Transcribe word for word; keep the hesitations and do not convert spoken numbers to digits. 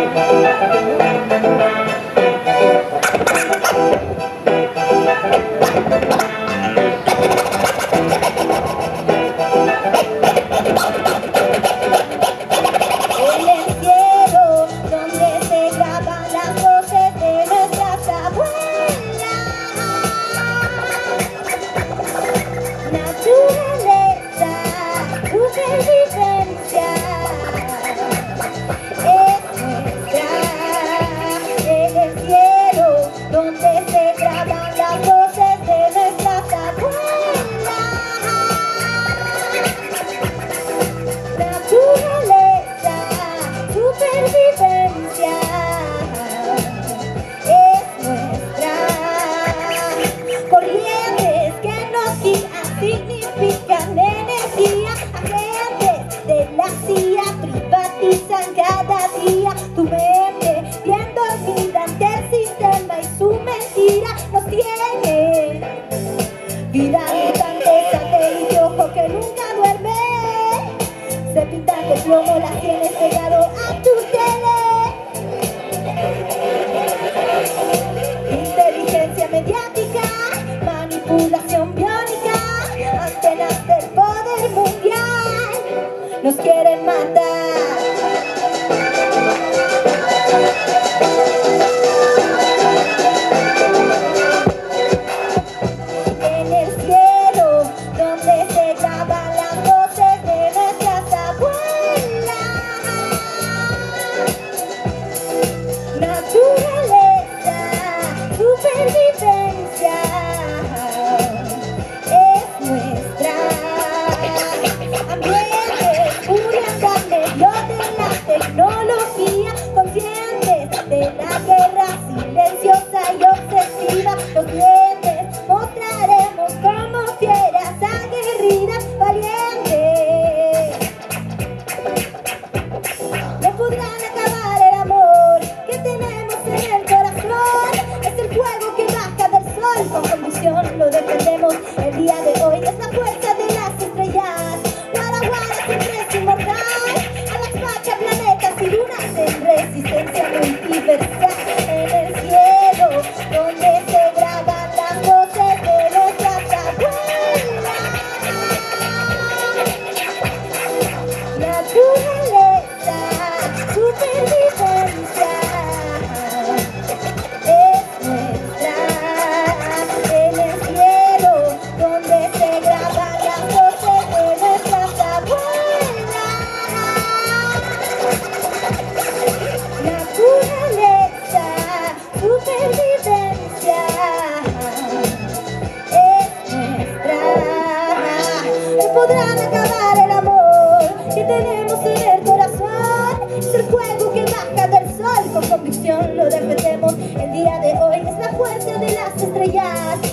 plomo las tienes pegado a tu tele. Inteligencia mediática, manipulación biónica, antenas del poder mundial, nos quieren matar. En el cielo, donde se graban las voces de nuestras abuelas, naturaleza, supervivencia es nuestra. Ambiente, pura medio de la tecnología, conscientes de la guerra silenciosa y obsesiva. Los dientes mostraremos como fieras aguerridas, valientes. No podrán acabar el amor que tenemos en el corazón. Es el fuego que baja del sol, con convicción lo defendemos. El día de hoy es la fuerza de las estrellas. Guara Guara siempre es inmortal. A las fachas, planetas y lunas en resistencia multiversal. En el cielo, donde se graban las voces de nuestras abuelas, naturaleza, supervivencia es nuestra. En el cielo, donde se graban las voces de nuestras abuelas, naturaleza, supervivencia es nuestra. No podrán acabar el amor que tenemos en el corazón. Es el fuego que baja del sol, con convicción lo defendemos. El día de hoy es la fuerza de las estrellas.